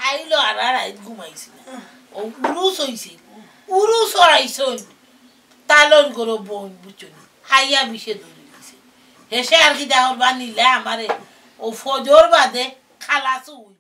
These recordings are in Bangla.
আইলো আর রাত ঘুমাইছি না ও উরুস হইছে উরুস হইছন তালন করো বোন বুঝছনি হাইয়া বিষে ধরে দিছে হেসে আর কি দেহর বানিলে আমারে ও ফজর বাদে খালাস হই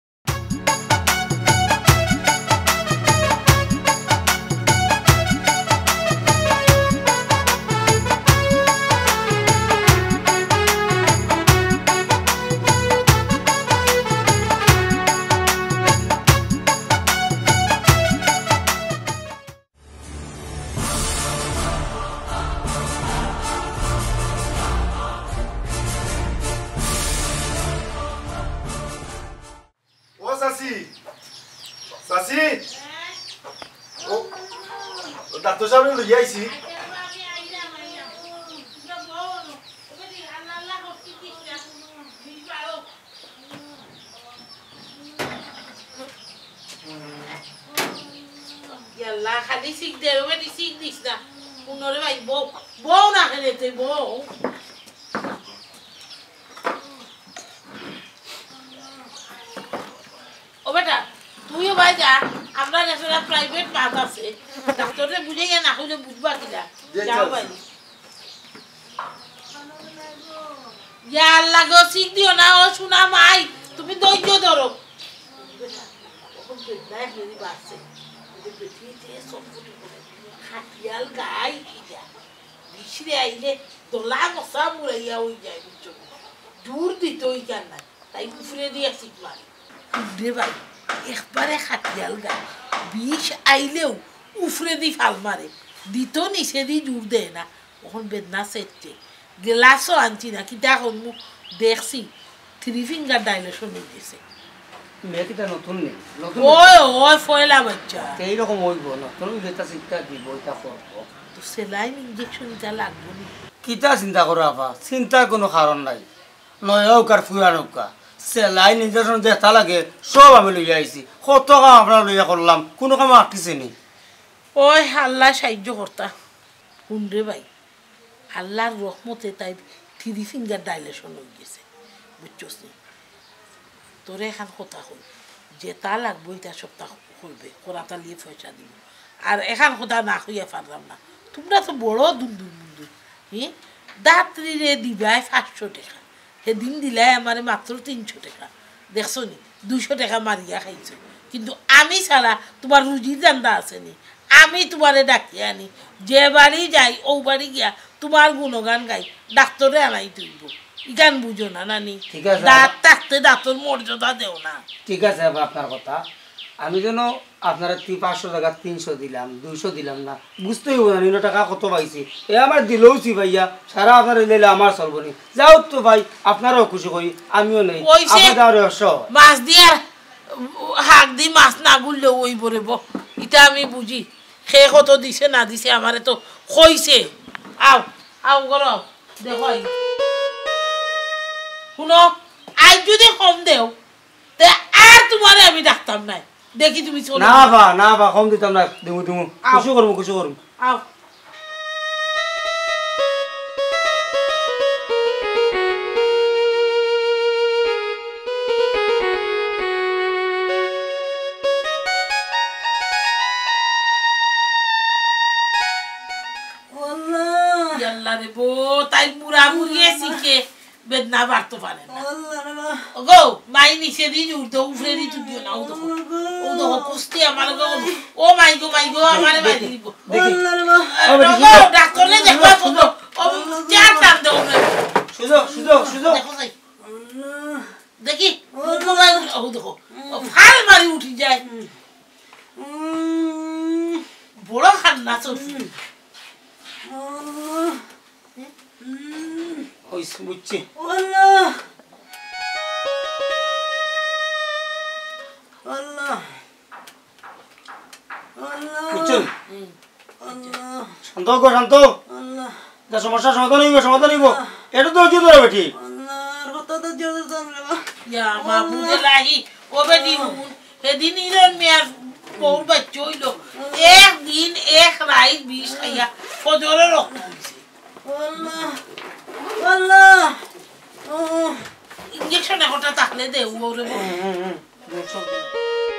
Sasi, oh, doctor sabe onde é esse? Yalla, khali sik dero me sik disna. Unore bhai bo na khale te bo. ও বেটা তুইও ভাই যা আমরা রেসরা প্রাইভেট বাস আছে ডাক্তারে বুঝে গিয়ে না হইলে বুঝবা কিলা যাও ভাই ইয়া আল্লাহ গো শিখ দিও না ও শোনা মাই তুমি ধৈর্য ধরো এখন বেদায় হেরি বাসে ওদের বেটিতে সব ফুটে পড়ে খাটিয়াল গাই কিয়া বিশরে আইলে দোলা মশা মুড়াইয়া হই যায় বুঝছো দূর দিতে হই কেন না তাই উফরে দিয়ে শিখ মারি রে ভাই একবারে খাটিয়াল গা বিষ আইলেও উফরে দি ফাল মারে দিত নিচে দি জোর দেয় না ওখান বেদনা সেটছে গ্লাসও আনছি না কি দেখুন মুখ দেখছি 3 ফিঙ্গার ডাইলেশন হয়ে গেছে মেয়েটা নতুন নেই নতুন ওই ওই ফয়লা বাচ্চা এইরকম হইব নতুন যেটা চিন্তা দিব এটা করব তো সেলাইন ইনজেকশন এটা লাগবে না কিটা চিন্তা করো আপা চিন্তার কোনো কারণ নাই নয়ও কার ফুয়ানোকা সেলাইন ইনজেকশন যেটা লাগে সব আমি লইয়া আইছি কত কাম আপনার লইয়া করলাম কোনো কাম আটকিছে নি ওই আল্লাহ সাহায্য কর্তা হুন্ডে ভাই আল্লাহর রহমতে তাই 3 ফিঙ্গার ডাইলেশন হয়ে গেছে বুঝছস নি তোরে এখন কথা হল যেটা লাগবো এটা সপ্তাহ করবে কোরাটা নিয়ে পয়সা দিব আর এখন কথা না হইয়া পারলাম না তোমরা তো বড় দুন্দুর মুন্দুর হ্যাঁ দাত্রী রে দিবাই 500 টাকা সেদিন দিলাই আমার মাত্র 300 টাকা দেখছো নি 200 টাকা মারিয়া খাইছো কিন্তু আমি ছাড়া তোমার রুজির দান্দা আছে নি আমি তোমারে ডাকিয়ে আনি যে বাড়ি যাই ও বাড়ি গিয়া তোমার গুণগান গাই ডাক্তারে আনাই তুইব গান বুঝো না নানি দাঁত থাকতে দাঁতর মর্যাদা দেও না ঠিক আছে আপনার কথা আমি যেন আপনারা 500 টাকা 300 দিলাম 200 দিলাম না বুঝতেই হবে না 9 টাকা কত পাইছি এ আমার দিলৌছি ভাইয়া সারা আপনার লইলে আমার চলবনি যাও তো ভাই আপনারাও খুশি করি আমিও নেই আপনাদের মাছ দিয়া হাক দি মাছ না গুললে ওই বরে এটা আমি বুঝি সে কত দিছে না দিছে আমারে তো কইছে আও আও করো দেখো শুনো আজ যদি কম দেও তে আর তোমারে আমি ডাকতাম নাই দেখি তুমি চলো না বা কম দিতাম না দিমু খুশি করব আও রে বো তাই মুড়া মুড়িয়ে শিখে বেদনা বাড়তে পারে না গো মাই নিচে দিন উঠতে উফরে দি তুই দিও না ও দেখো কুস্তি আমার গো ও মাই গো আমারে মারি দিব ডাক্তারে দেখবা তো ও চার টান দাও সুজো দেখো যাই দেখি ও দেখো ফাল মারি উঠি যায় বড় খান্না চলছে ওই বুঝছি আল্লাহ আল্লাহ আল্লাহ বুঝছেন আল্লাহ শান্ত আল্লাহ যা সমস্যা সমাধান হইব এটা তো জিতো রে বেটি আল্লাহর কথা তো জোরে সামনে বা ইয়া মাহমুদ লাহি ও বেটি সেদিন ইরন মিয়ার বহুত বাচ্চা হইল একদিন এক রাত বিষ খাইয়া ফজরে রক্ত হইছে আল্লাহ আল্লাহ ইঞ্জেকশন একটা থাকলে দে ওরে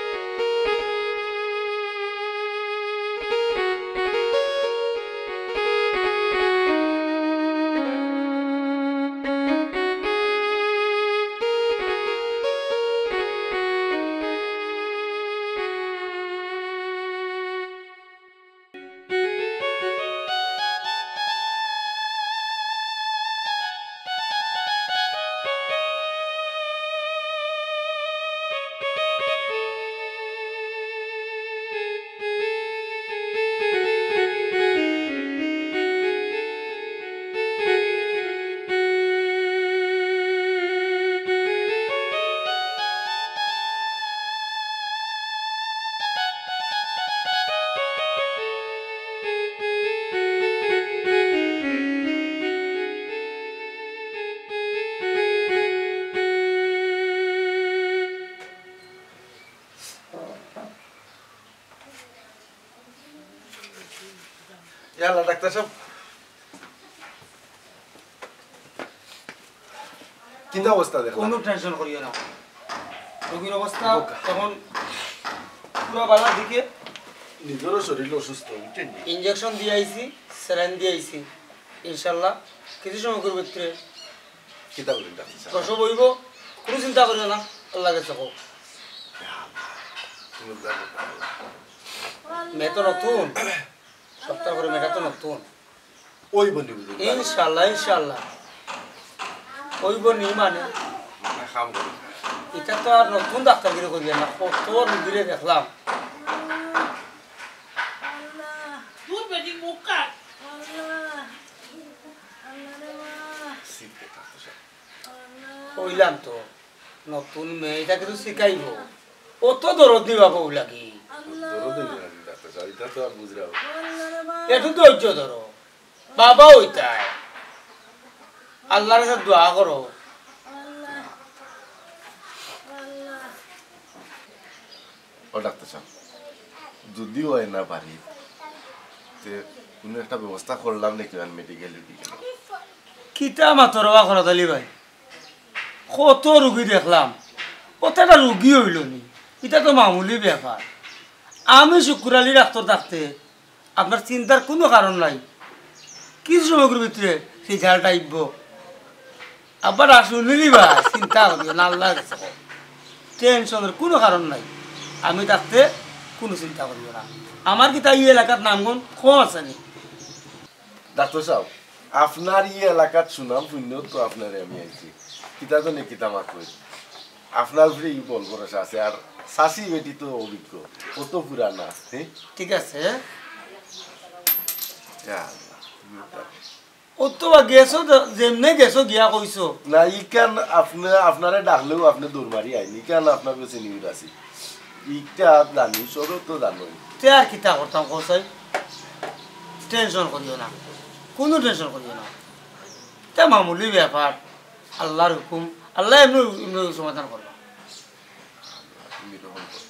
ইয়াল্লা ডাক্তার সাহেব কিন্তা অবস্থা দেখলাম কোনো টেনশন করিও না রোগীর অবস্থা তখন পুরো বালার দিকে নিজেরও শরীর অসুস্থ বুঝছেন ইঞ্জেকশন দিয়ে আইছি স্যালাইন দিয়ে আইছি ইনশাল্লাহ কিছু সময় করবে ভিতরে কিতা বলেন ডাক্তার সাহেব প্রসব হইব কোনো চিন্তা করিও না আল্লাহ কাছে হোক মেয়ে তো নতুন সপ্তাহ করে মেয়েটা তো নতুন ওই বন্ধু বুঝুন ইনশাল্লাহ ইনশাল্লাহ ওইব নি মানে খাম করি এটা তো আর নতুন ডাক্তারগিরি করিয়া না কত রুগীরে দেখলাম তুই বেটি মুখ কাট কইলাম তো নতুন মেয়ে এটা কিন্তু শিখাইব কত দরদ নিবা বউ লাগি ডাক্তার সাহেব এটা তো আর বুঝরাও একটু ধৈর্য ধরো বাবা ওইটাই আল্লাহর কাছে দোয়া করো ও ডাক্তার সাহেব যদিও হয় না পারি যে কোনো একটা ব্যবস্থা করলাম নাকি মেডিকেল কিতা মাতরবা করো তালি ভাই কত রুগী দেখলাম কতটা রুগী হইল নি এটা তো মামুলি ব্যাপার আমি শুক্রালি ডাক্তার থাকতে আপনার চিন্তার কোনো কারণ নাই কিছু সময়ের ভিতরে সেই ঝালটা ইব আবার শুনিলি বা চিন্তা করিও না আল্লাহ কাছে টেনশনের কোনো কারণ নাই আমি থাকতে কোনো চিন্তা করিও না আমার কি তাই এই এলাকার নামগুন কম আছে নি ডাক্তার সাহেব আপনার এই এলাকার সুনাম শূন্য তো আপনার আমি আইছি কিতা তো নেই কিতা মাত্র আপনার উপরে এই বল ভরসা আছে আর শাশি বেটি তো অভিজ্ঞ কত পুরানা হ্যাঁ ঠিক আছে ইয়া আল্লাহ। ও তো বা গেছো যেমনে গেছো গিয়া কইছো না ইকান আপনারে ডাকলেও আপনি দৌড়মারি আইনি ইকান আপনার কাছে নিউজ আছে ইটা জানি সরো তো জানোই তে আর কিতা করতাম কসাই টেনশন করিও না কোনো টেনশন করিও না তে মামুলি ব্যাপার আল্লাহর হুকুম আল্লাহ এমনি এমনি সমাধান করবা তুমি তখন করো।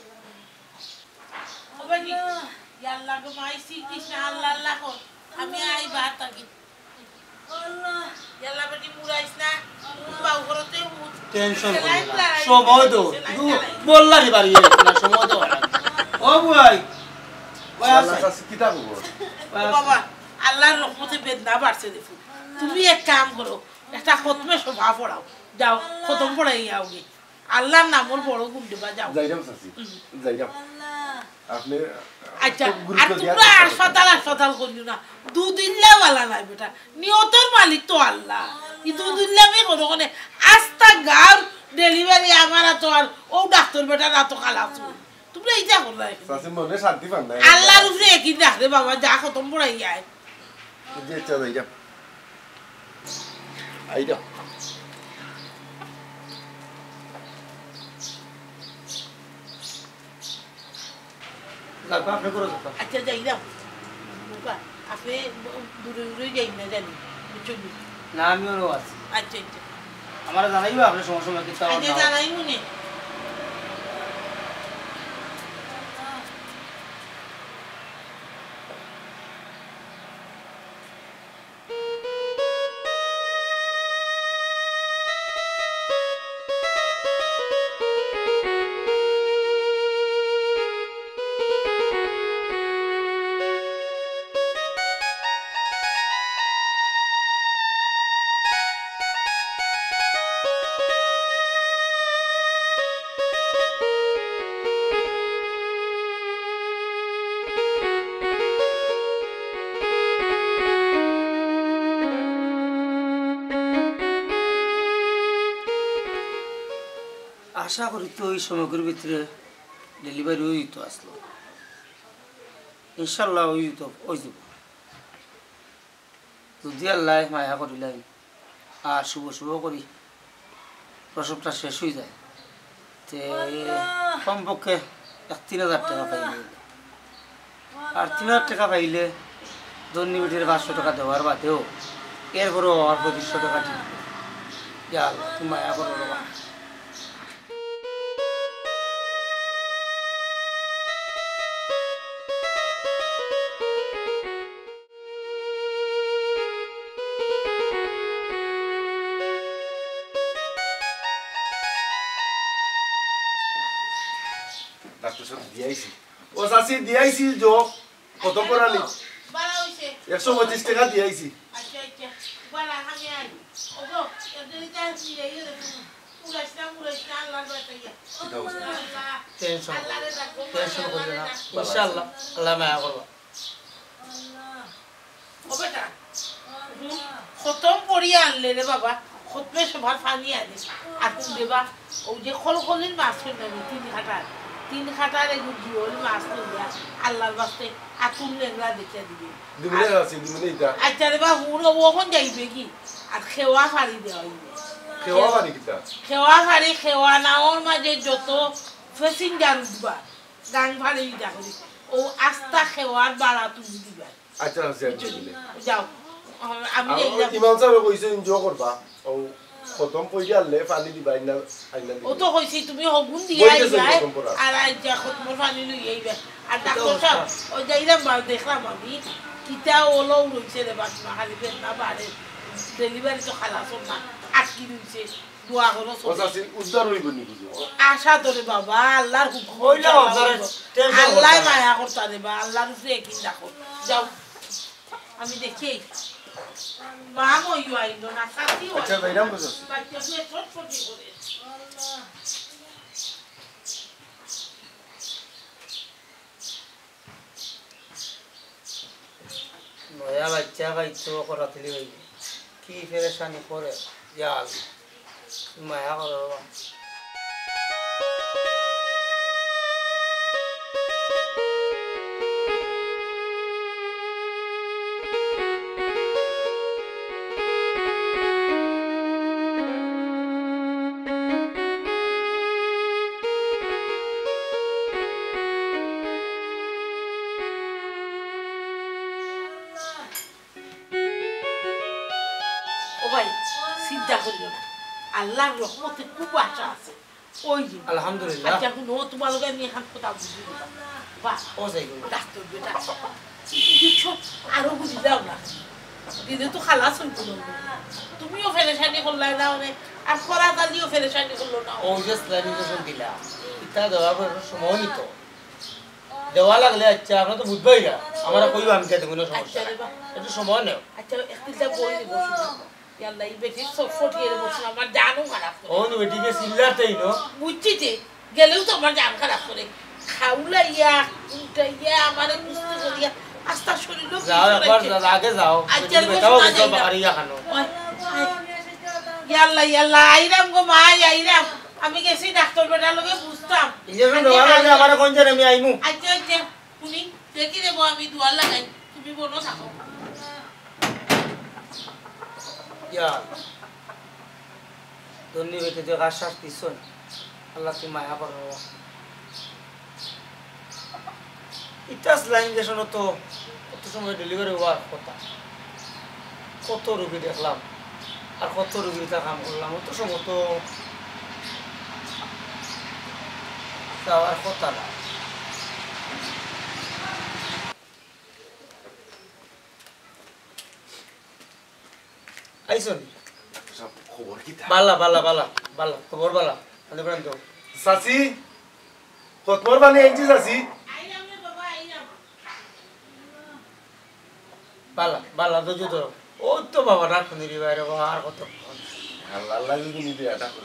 ও বেটি ইয়াল্লা গো মাই শ্রীকৃষ্ণ আল্লাহ আল্লাহ কর আমি আই বাত থাকি ইয়াল্লা বেটি মুরাইস না বাউ করতে মুত টেনশন করিও না সময় দাও বললারি বাড়ি না সময় দাও ও ভাই ভাই আল্লাহ আছে কাছে কিতা বলবো বাবা আল্লাহর রহমতে বেদনা বাড়ছে দেখো তুমি এক কাম করো একটা খতমে সভা পড়াও যাও খতম পড়াই আওগে আল্লাহর নামর বড় গুম দিবা যাও যাইরাম সাসি যাইরাম আপনি আচ্ছা খুব আর গুরুত্ব দিয়া তোমরা কাজ করবেন। হাসপাতাল করিও না দুদিন লাওয়ালা নাই বেটা নিয়তর মালিক তো আল্লাহ ই দুদিন লামে কোনো কোনে আস্তা গার ডেলিভারি আমার তো আর ও ডাক্তার বেটা না তো খালাস তোমরা এইটা করলা সাসি মনে শান্তি পান না আল্লাহর উপরে একই ডাকরে বাবা যা খতম পড়াই যায় যে ইচ্ছা যাইরাম আইরাম লাগবা আপনি করে দাও আচ্ছা যাইলাম আপনি দূরে দূরে যাই না জানি বুঝছো না আমিও আছি আচ্ছা আচ্ছা আমার জানাইবা আপনি সময় সময় কিতা আচ্ছা জানাই মনে আশা করি তো ওই সময়ের ভিতরে ডেলিভারি ওই তো আসলো ইনশাল্লাহ ওই তো ওই যাব যদি আল্লাহ মায়া করিলাই আর শুভ শুভ করি প্রসবটা শেষ হয়ে যায় তে কমপক্ষে 3,000 টাকা পাইলে আর 3,000 টাকা পাইলে ধন্যী মিটির 500 টাকা দেওয়ার বাদেও এরপরও আর 200 টাকা ঠিক ইয়া আল্লাহ তুমি মায়া করো বাবা ডাক্তার সাহেব দিয়াইছি ও চাচি দিয়াইছি যোগ কত করালি বাড়া হইছে 125 টাকা দিয়াইছি আচ্ছা আচ্ছা বাড়া আমি আই ওগো এদের চান্স এই রে মুরাইস্তা আল্লাহর বাতাইয়া টেনশন আল্লাহরে ডাকো টেনশন করবে না ইনশাআল্লাহ আল্লাহ মায়া করবা ও বেটা খতম পড়িয়া আনলে রে বাবা খতমে সবার পানি আনে আতুন দেবা ও যে খলখলির মাছ কিনে তিন খাটার এগুলো জিওল মাছ নিয়া আল্লাহর বাস্তে আতুন লেংরা দেখে দিবে দিমনে আছে দিমনে এটা আচ্ছা রে বা হুন ওখন যাইবে কি আর খেওয়া ফাড়ি দেওয়া হইবে কেওয়া মানে কিটা খেওয়া ফাড়ি খেওয়া নাওর মাঝে যত প্যাসেঞ্জার উঠবা গান ফাড়ি দেখি ও আস্তা খেওয়ার বাড়া তুমি দিবা আচ্ছা আছে দিলে যাও আমি ইমাম সাহেব কইছে এনজয় করবা ও খতম পইয়া আনলে পানি দিবা আইনা আইনা ও তো কইছি তুমি হগুন দিয়ে বইতেছে আইবা খতম করা। আর আইজা খতমর পানি লই আইবা আর ডাক্তার সাহেব ওই যাইলাম বা দেখলাম আমি কিতা ওলো রইছে রে বাস না খালি পেট না বাড়ে ডেলিভারি তো খালাস না আটকি রইছে দোয়া করো ও চাচি উদ্ধার হইব নি বুঝো আশা তোরে বাবা আল্লাহর হুকুম হইলাম আপনারা টেনশন আল্লাহ করবেন না। মায়া করতা দেবা আল্লাহর উপরে একই দেখো যাও আমি দেখি মা মইও আইলো না সাথী আচ্ছা ভাইরাম বুঝো বাচ্চা দিয়ে ছটফটি করে নয়া বাচ্চা বাইতো করাতলি হইবে কি পেরেশানি করে ইয়াল মায়া করো বাবা ও ভাই চিন্তা করিও না আল্লাহর রহমতে খুব আশা আছে ওই যে আলহামদুলিল্লাহ আচ্ছা কোনো তোমালোকে নিয়ে এখন কথা বুঝি দিবা বাহ ও যাইগো ডাক্তার বেটা দেখছো আরো বুঝি দাও না দিদি তো খালাস হইত তুমিও ফেরেশানি করলাই না অনেক আর খরা দালিও ফেরেশানি করলো না ও যে স্যানিটেশন দিলা ইটা দেওয়া করে সময় নিত দেওয়া লাগলে আচ্ছা আমরা তো বুঝবাই না আমরা কইবা আমি দেব না সমস্যা আচ্ছা রে বাহ একটু সময় নেও আচ্ছা একটিটা বই দিব ইয়াল্লা এই বেটি সব ফটিয়ে বসে আমার জানও খারাপ করে ও নি বেটিকে সিল্লাতেই নো বুঝছি যে গেলেও তো আমার জান খারাপ করে খাউলাইয়া উল্টাইয়া আমার বুঝতে করিয়া আস্তা শরীরও যাও একবার আগে যাও আচ্ছা রে বেটাও বসে না বুঝবা যাই না। পারিয়া খানো ইয়াল্লা ইয়াল্লা আইরাম গো মা আইরাম আমি গেছি ডাক্তার বেটার লগে বুঝতাম ইনজেকশন দেওয়া লাগলে আমারে কোন জানে আমি আইমু আচ্ছা আচ্ছা তুমি দেখি দেবো আমি দুয়ার লাগাই তুমি বনো থাকো ইয়া ধন্যি বেটে যে আশ্বাস দিছন আল্লাহ তুমি মায়া করো ইটাস লাইন ইনজেকশন তো কত সময় ডেলিভারি হওয়ার কথা কত রোগী দেখলাম আর কত রোগীটা কাম করলাম অত সময় তো যাওয়ার কথা না আইসন সব খবর কিটা বালা বালা বালা বালা খবর বালা আনে প্রান্ত চাচি খতমর পানি আনছি চাচি আইরাম রে বাবা আইরাম বালা বালা তো জুতো ও তো বাবা রাখুন রে বাইরে বাবা আর কত আল্লাহ আল্লাহ যদি নিতে এটা করে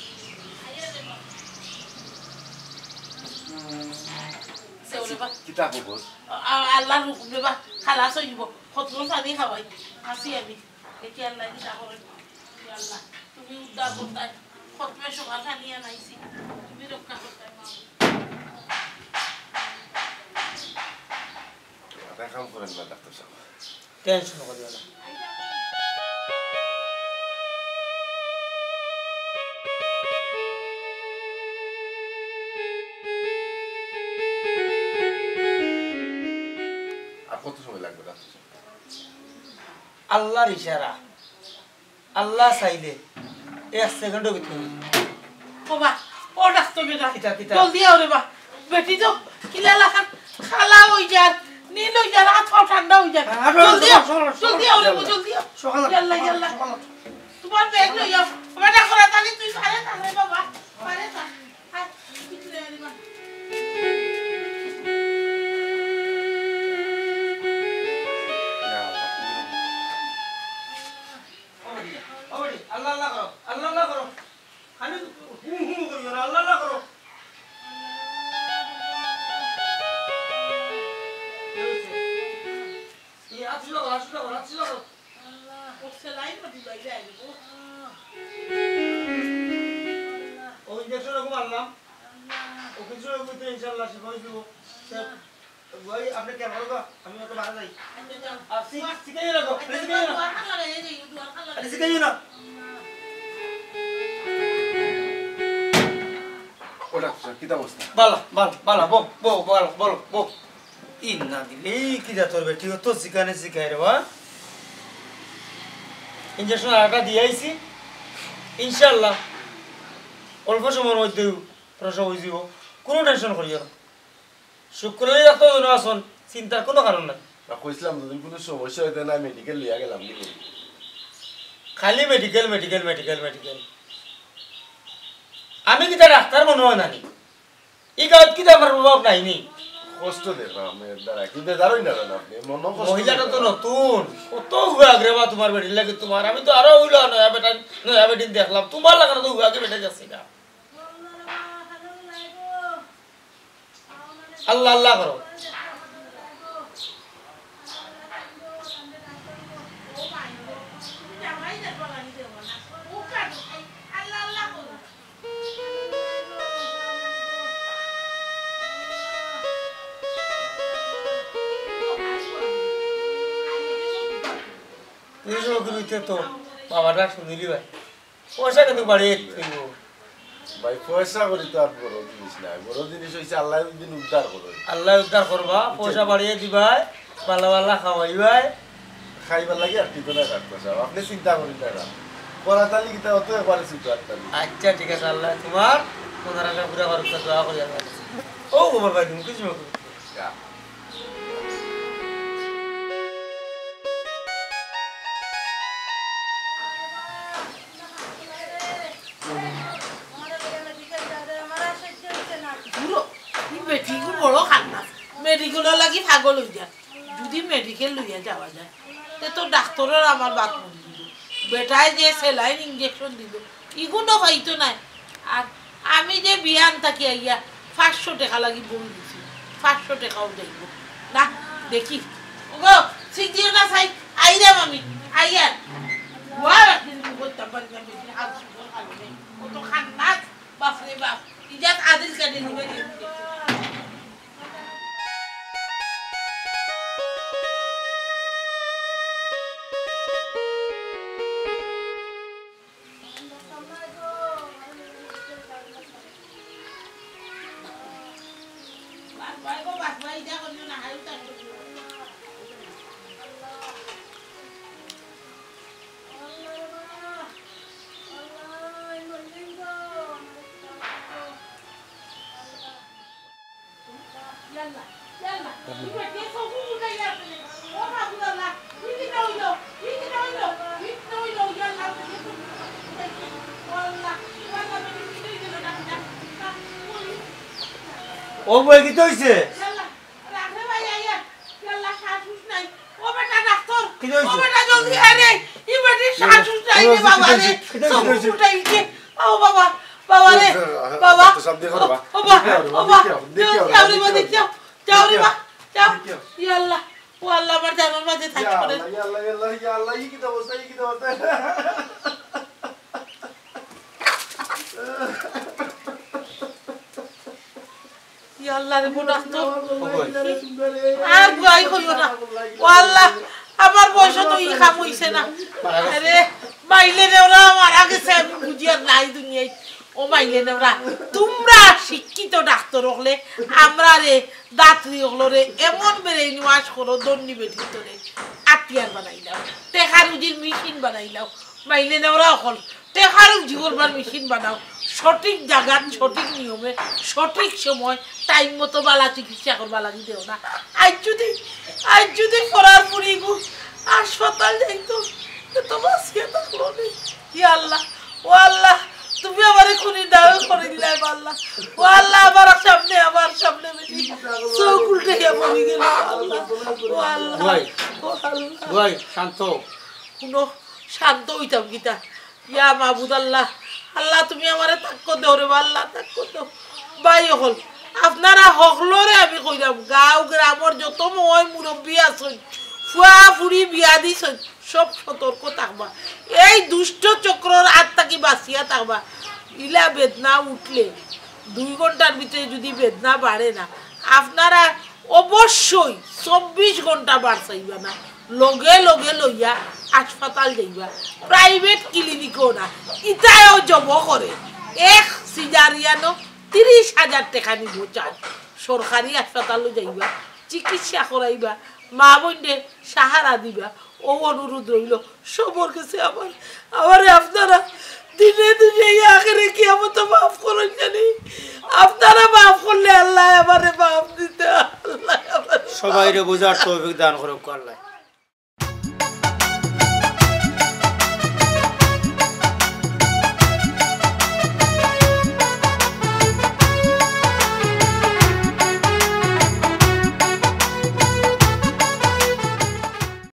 সেওরে বা কিতা খবর আল্লাহর হুকুম রে বা খালাস হইব খতম পানি খাওয়াই আসি আমি দেখি আল্লাহ দিতা করে আল্লাহ তুমি উদ্ধার করতাই খতমে সকাল খানি আনাইছি তুমি রক্ষা করতাই মা এটা কাম করেন না ডাক্তার সাহেব টেনশন করিও না আর কত সময় লাগবে ডাক্তার সাহেব আল্লাহর ইশারা আল্লাহ চাইলে 1 সেকেন্ডও ভিতরে বাবা ও ডাক্তার বেটা কিতা, কিতা? জলদি আও রে বা বেটি তো কিলা লাখা খালা হই যার নীল হই যার হাত পা ঠান্ডা হই যার জলদি আও জলদি আও রে বা, জলদি আও ইয়াল্লা ইয়াল্লা তোমার ব্যাগ লই যাও বেটা করা তালি তুই পারে না রে বাবা পারে না হাই ভিতরে রে বা ও ইনজেকশন রকম আনলাম ও কিছু রকম ইনশাআল্লাহ শিফা হয়ে যাব স্যার ভাই আপনি কেন করো আমি তো বাড়া যাই আর শিখাই রাখো শিখাই না ও ডাক্তার কি অবস্থা? বালা বালা বালা বো বো বালা বলো বো ইন্না দিলে কি যা তোর বেটি তো শিখানে শিখাই রে বা ইনজেকশন আটা দিয়েছি ইনশাআল্লাহ অল্প সময়ের মধ্যে প্রসব হয়ে যাব কোনো টেনশন করিও না শুক্রবার এত জন আসুন চিন্তার কোনো কারণ নাই না কইছিলাম যদি কোনো সমস্যা হইতে না মেডিকেল লিয়া গেলাম কি খালি মেডিকেল মেডিকেল মেডিকেল মেডিকেল আমি কি তার ডাক্তার মনে হয় নানি এই গাঁত কি আমার প্রভাব নাই নি কষ্ট দেখলাম আমি দ্বারা কিন্তু দাঁড়াই না আপনি মন কষ্ট মহিলাটা তো নতুন কত হুয়া আগ্রেবা তোমার বেটি লাগে তোমার আমি তো আরো হইলো নয়া বেটি দেখলাম তোমার লাগানো তো হুয়া আগে বেটে যাচ্ছি না আল্লাহ আল্লাহ করো তো বাবাটা শুনিলি ভাই পয়সা কিন্তু বাড়িয়ে ভাই পয়সা করি তো আর বড় জিনিস নাই বড় জিনিস হইছে আল্লাহ দিন উদ্ধার করো আল্লাহ উদ্ধার করবা পয়সা বাড়িয়ে দিবাই বালা বালা খাওয়াইবাই খাইবার লাগে আর টিপে না ডাক্তার সাহেব আপনি চিন্তা করেন না পড়া তালি কিতা অত একবারে চিন্তা একটা আচ্ছা ঠিক আছে আল্লাহ তোমার তোমার আগে পুরা করতে দোয়া করি আল্লাহ ও বাবা ভাই তুমি কিছু মেডিকেল লাগি পাগল হয়ে যায় যদি মেডিকেল লইয়া যাওয়া যায় তো ডাক্তারের আমার বাত মন দিল বেটায় যে সেলাইন ইঞ্জেকশন দিল ইগুলো হয়তো নাই আর আমি যে বিয়ান থাকি আইয়া 500 টাকা লাগি বই দিছি 500 টাকাও দেখব না দেখি গো সিজিও না চাই আইরাম আমি আইয়া ওয়া রাখিন করতে পারি না বেশি হাত সুন্দর খালি নেই কত খান্নাস বাপরে বাপ ইজাত আদিল কাটে নিবে ও বই কি হইছে কি হইছে ও বেটা জলদি আরে ই বেটি শাশুড় চাই রে বাবা রে সব উঠাইছে ও বাবা বাবা রে বাবা সব দেখো বাবা ও বাবা যাও রে বাবা যাও রে বাবা যাও ইয়া আল্লাহ ও আল্লাহ আমার জানার মাঝে থাকি করে ইয়া আল্লাহ ইয়া আল্লাহ ইয়া আল্লাহ কি অবস্থা কি অবস্থা ইয়া আল্লাহ রে বোন তো আর গাই কইও না ও আল্লাহ আমার বয়স তো ই কাম হইছে না আরে মাইলে নেওরা মারা গেছে আমি বুঝি আর নাই দুনিয়ায় ও মাইলে নেওরা তোমরা শিক্ষিত ডাক্তার হলে আমরা রে দাত্রী হলো রে এমন বেড়ে নিওয়াজ করো দন্ডি বেঠিত রে আতিয়ার বানাইলাও টেকারুজির মেশিন বানাইলাও মাইলে নেওরা হল টেকারুজি করবার মেশিন বানাও সঠিক জায়গার সঠিক নিয়মে সঠিক সময় টাইম মতো বালা চিকিৎসা করবা লাগি দেও না আজ যদি করার পরি হাসপাতাল যাইতো তো বাঁচিয়ে থাকলো নি ইয়া আল্লাহ ও আল্লাহ তুমি আমারে খুনি দাও করে দিলে আল্লাহ ও আল্লাহ আমার সামনে বেটি চোখ উল্টে গিয়ে মরে গেল আল্লাহ ও আল্লাহ ভাই শান্ত শুনো শান্ত হইতাম গীতা ইয়া মাহবুদ আল্লাহ আল্লাহ তুমি আমারে তাক্ক দেও রে আল্লাহ তাক্ক দেও বাই হল আপনারা হকলরে আমি কইলাম গাঁও গ্রামর যত মই মুরব্বী আছেন ফুয়া ফুড়ি বিয়া দিছেন সব সতর্ক থাকবা এই দুষ্ট চক্রর হাত থাকি বাঁচিয়া থাকবা ইলা বেদনা উঠলে 2 ঘন্টার ভিতরে যদি বেদনা বাড়ে না আপনারা অবশ্যই 24 ঘন্টা বাড়াইবা না লগে লগে লইয়া হাসপাতাল যাইবা প্রাইভেট ক্লিনিকও না ইটাও জব করে এক সিজারিয়ানো 30,000 টাকা নিব চার্জ সরকারি হাসপাতালও যাইবা চিকিৎসা করাইবা মা বোনকে সাহারা দিবা ও অনুরোধ রইল সবর কাছে আমারে আপনারা দিনে দিনে আখেরে কিয়ামত মাফ করেন জানি আপনারা মাফ করলে আল্লাহ আমারে মাফ দিতে আল্লাহ সবাইরে বোঝার তৌফিক দান করুক আল্লাহ।